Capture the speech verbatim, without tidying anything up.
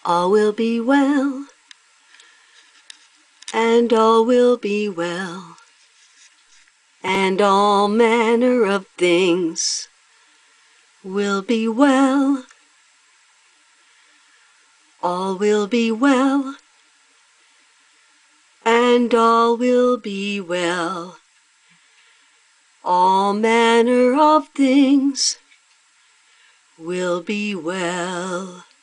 All will be well, and all will be well, and all manner of things will be well. All will be well, and all will be well. All manner of things will be well.